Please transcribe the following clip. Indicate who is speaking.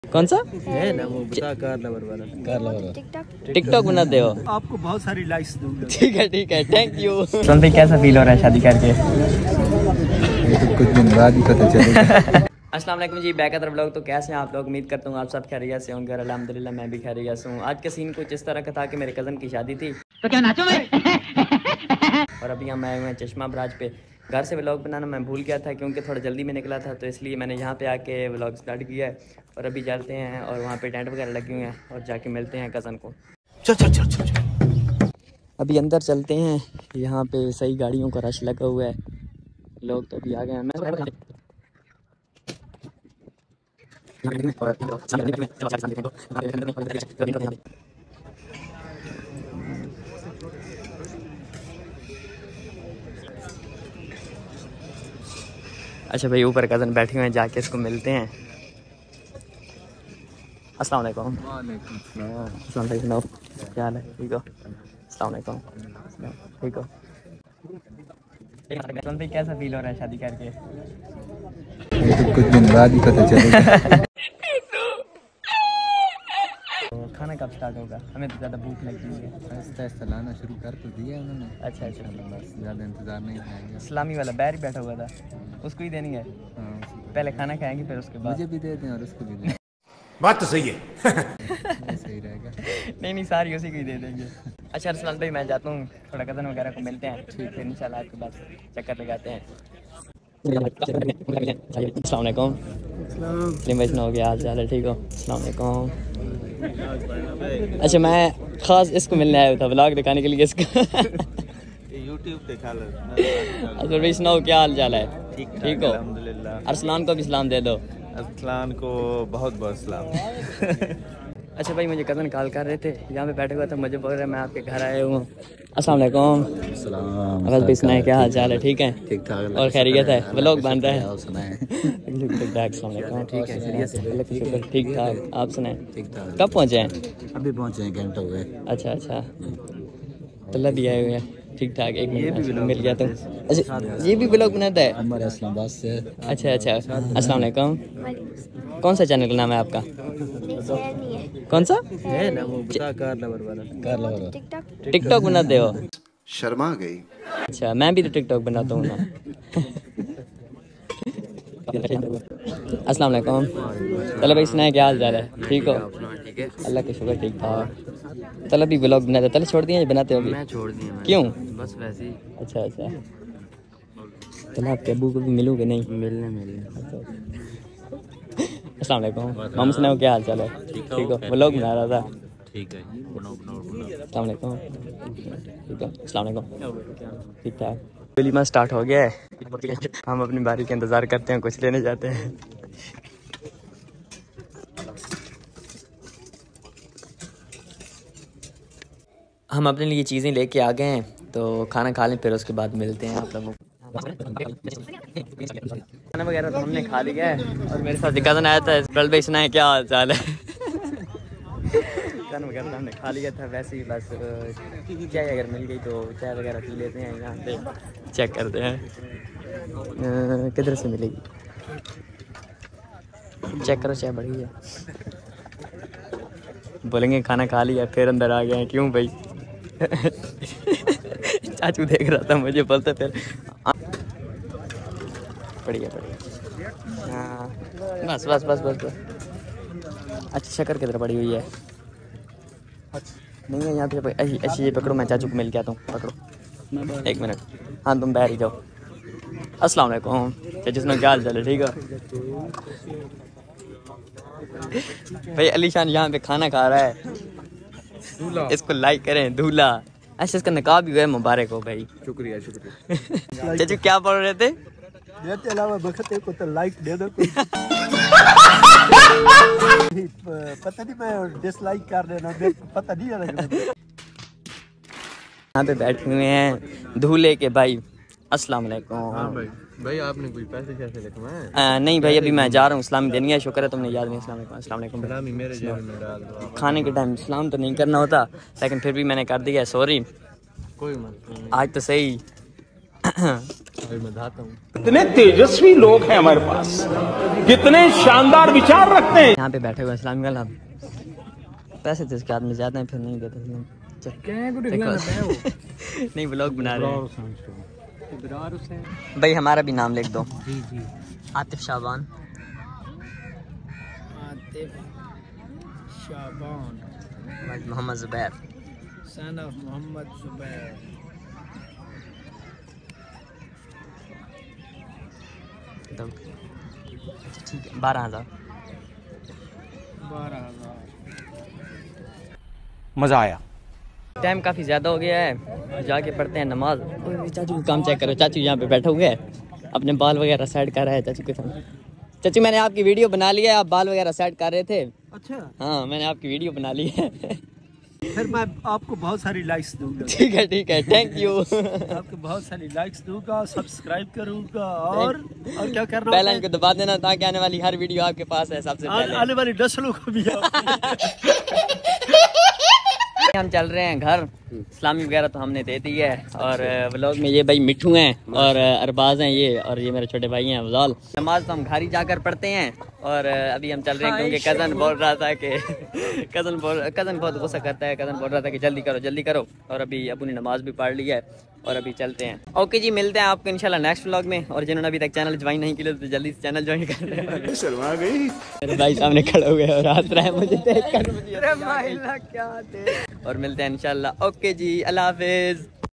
Speaker 1: कौन सा
Speaker 2: है ना वो बता कार लवर वाला
Speaker 1: टिकटॉक बनाते हो?
Speaker 2: आपको बहुत सारी लाइक्स दूंगा।
Speaker 1: ठीक है थैंक यू। सुन भाई कैसा फील हो रहा है शादी करके?
Speaker 2: ये तो कुछ दिन बाद ही पता चलेगा।
Speaker 1: अस्सलाम वालेकुम जी, बैक अदर व्लॉग। तो कैसे हैं आप लोग? उम्मीद करता हूँ आप सब खैरियत से होंगे। अल्हम्दुलिल्लाह मैं भी खैरियत से हूँ। आज का सीन कुछ इस तरह का था कि मेरे कज़न की शादी थी तो क्या नाचो मैं और अभी हम आए हुए हैं चश्मा ब्राज पे। घर से व्लॉग बनाना मैं भूल गया था क्योंकि थोड़ा जल्दी में निकला था, तो इसलिए मैंने यहाँ पे आके व्लॉग स्टार्ट किया है। और अभी चलते हैं और वहाँ पे टेंट वगैरह लगे हुए हैं और जाके मिलते हैं कज़न को। चल। अभी अंदर चलते हैं। यहाँ पे सही गाड़ियों का रश लगा हुआ है, लोग तो अभी आ गए हैं। अच्छा भाई, ऊपर कज़न बैठे हुए हैं, जाके इसको मिलते हैं। अस्सलाम वालेकुम। अस्सलाम वालेकुम। क्या हाल है? ठीक हो? अस्सलाम वालेकुम। ठीक हो? भाई कैसा फील हो रहा है शादी करके?
Speaker 2: ये तो कुछ दिन बाद ही पता चलेगा।
Speaker 1: तो खाना कब स्टार्ट होगा? हमें तो ज़्यादा भूख लगी हुई है।
Speaker 2: आहिस्ता लाना शुरू कर तो दिया उन्होंने।
Speaker 1: अच्छा
Speaker 2: बस ज़्यादा इंतज़ार नहीं करेंगे।
Speaker 1: इस्लामी वाला बैर ही बैठा हुआ था, उसको ही देनी है। पहले खाना खाएंगे फिर उसके बाद
Speaker 2: मुझे भी दे दें और उसको भी दें।
Speaker 3: बात तो सही है।
Speaker 2: सही रहेगा।
Speaker 1: नहीं सारी उसी को ही दे देंगे। अच्छा अरसलान भाई मैं जाता हूँ, थोड़ा कज़न वगैरह को मिलते हैं, फिर इंशाल्लाह आपके पास चक्कर लगाते हैं। अस्सलाम वालेकुम। भाई सुनाओ क्या हाल चाल है? ठीक हो? अस्सलाम वालेकुम। अच्छा मैं ख़ास इसको मिलने आया था, व्लॉग दिखाने के लिए इसको।
Speaker 2: यूट्यूब पे खा लो।
Speaker 1: अच्छा भाई सुनाओ क्या हाल चाल है? ठीक हो?
Speaker 2: अल्हम्दुलिल्लाह।
Speaker 1: अरसलान को भी सलाम दे दो।
Speaker 2: अरसलान को बहुत बहुत सलाम।
Speaker 1: अच्छा भाई मुझे कज़न कॉल कर रहे थे, यहाँ पे बैठे हुआ था, मुझे बोल रहे हैं मैं आपके घर आया हूँ। अस्सलाम वालेकुम। बस भाई सुनाए क्या हाल चाल है? ठीक है?
Speaker 2: ठीक ठाक
Speaker 1: और खैरियत है? व्लॉग बन रहा है?
Speaker 2: ठीक ठाक।
Speaker 1: ठीक ठाक। आप सुनाए
Speaker 2: ठीक ठाक।
Speaker 1: कब पहुँचे हैं?
Speaker 2: अभी पहुंचे हैं, घंटा हुआ है।
Speaker 1: अच्छा तो लभी आए हुए हैं। ठीक ठाक। एक मिनट मिल गया तुम। अच्छा ये भी व्लॉग बनाता है?
Speaker 2: हमारे इस्लामाबाद से।
Speaker 1: अच्छा अस्सलाम वालेकुम। कौन सा चैनल का नाम है आपका? कौन सा
Speaker 2: है ना वो बता कार लवर वाला।
Speaker 1: टिकटॉक बनाते हो?
Speaker 3: शर्मा गई।
Speaker 1: अच्छा मैं भी तो टिकटॉक बनाता हूँ ना। अस्सलाम वालेकुम। चलो भाई सुनाए क्या हाल चाल है? ठीक हो? अल्लाह का शुक्र ठीक ठाक। चलो अभी व्लॉग बनाते, चलो छोड़ दिए बनाते हो अभी? मैं छोड़ दिया। क्यों? बस वैसे ही। अच्छा चलो आपके अबू को भी मिलूंगे नहीं? मिलने अस्सलाम वालेकुम। हम सुनाओ क्या हाल चाल है? ठीक हो? व्लॉग बना रहा था। ठीक है अस्सलाम वालेकुम। ठीक है अस्सलाम वालेकुम। ठीक ठाक। वलीमा स्टार्ट हो गया है, हम अपनी बारी का इंतज़ार करते हैं, कुछ लेने जाते हैं। हम अपने लिए चीज़ें लेके आ गए हैं, तो खाना खा लें फिर उसके बाद मिलते हैं आप लोगों को। खाना वगैरह तो हमने खा लिया है और मेरे साथ कज़न आया था। कल भाई सुनाए क्या हाल चाल है? खाना वगैरह तो हमने खा लिया था, वैसे ही बस चाय अगर मिल गई तो चाय वगैरह पी लेते हैं। यहाँ पे चेक करते हैं किधर से मिलेगी, चेक करो चाय बढ़ी है। बोलेंगे खाना खा लिया फिर अंदर आ गए हैं, क्यों भाई? चाचू देख रहा था मुझे, बोलते फिर बढ़िया हाँ बस। अच्छा शक्कर किधर पड़ी हुई है? नहीं है यहाँ पे। अच्छी ये पकड़ो, मैं चाचू को मिल के आता हूँ। पकड़ो एक मिनट। हाँ तुम बाहर ही जाओ। अस्सलाम वालेकुम। जिसने क्या हाल चाल है? ठीक है भाई। अलीशान यहाँ पे खाना खा रहा है, इसको लाइक करें। दूल्हा अच्छा इसका निकाह भी हुआ है, मुबारक हो भाई। शुक्रिया। चाचू क्या बोल रहे थे?
Speaker 2: मेरे अलावा बखते को तो लाइक दे दो। पता नहीं मैं डिसलाइक कर देना, पता नहीं लग रहा।
Speaker 1: यहाँ पे बैठे हुए हैं दूल्हे के भाई। अस्सलाम वालेकुम।
Speaker 2: हाँ भाई आपने कोई पैसे कैसे लिखवाए?
Speaker 1: नहीं भाई अभी मैं जा रहा हूँ, इस्लामी देनी है। शुक्र है तुमने याद नहीं। अस्सलाम वालेकुम।
Speaker 2: मेरे जेब में डाल दो।
Speaker 1: खाने के टाइम सलाम तो नहीं करना होता, लेकिन फिर भी मैंने कर दिया, सॉरी।
Speaker 2: कोई मत।
Speaker 1: आज तो सही
Speaker 4: कितने तेजस्वी लोग हैं हमारे पास, कितने शानदार विचार रखते हैं।
Speaker 1: यहाँ पे बैठे हुए इस्लाम गला पैसे तो इसके हाथ में ज्यादा है, फिर नहीं देते नहीं ब्लॉग बना रहे हैं भाई। हमारा भी नाम लिख दो। आतिफ शाबान। मोहम्मद जुबैर।
Speaker 2: Son of Mohammad Zubair.
Speaker 1: ठीक है 12,000।
Speaker 4: मजा आया।
Speaker 1: टाइम काफ़ी ज़्यादा हो गया है, जाके पढ़ते हैं नमाज। चाचू को काम चेक करो, चाचू यहाँ पे बैठे हुए हैं, अपने बाल वगैरह सेट कर रहे हैं चाचू के साथ। चाचू मैंने आपकी वीडियो बना ली है, आप बाल वगैरह सेट कर रहे थे।
Speaker 2: अच्छा
Speaker 1: हाँ मैंने आपकी वीडियो बना ली है
Speaker 2: फिर मैं आपको बहुत सारी लाइक्स दूंगा।
Speaker 1: ठीक है थैंक यू।
Speaker 2: आपको बहुत सारी लाइक्स दूंगा, सब्सक्राइब करूंगा और क्या करना,
Speaker 1: बेल आइकन को दबा देना ताकि आने वाली हर वीडियो आपके पास है सबसे पहले।
Speaker 2: आने वाली नस्लों को भी
Speaker 1: हम चल रहे हैं घर। इस्लामी वगैरह तो हमने दे दी है, और व्लॉग में ये भाई मिठू हैं और अरबाज हैं ये, और ये मेरे छोटे भाई हैं अफजाल। नमाज तो हम घर ही जाकर पढ़ते हैं, और अभी हम चल रहे हैं क्योंकि कज़न बोल रहा था कि कज़न बहुत गुस्सा करता है। कज़न बोल रहा था कि जल्दी करो, और अभी अबू ने नमाज भी पढ़ ली है और अभी चलते हैं। ओके जी, मिलते हैं आपको इंशाल्लाह नेक्स्ट व्लॉग में। और जिन्होंने अभी तक चैनल ज्वाइन नहीं किया तो जल्दी से चैनल ज्वाइन कर रहे हैं।
Speaker 3: शर्मा गई।
Speaker 1: मेरे भाई सामने खड़े हुए और हंस रहा है मुझे देखकर। और मिलते हैं इंशाल्लाह। ओके जी, अल्लाह हाफिज।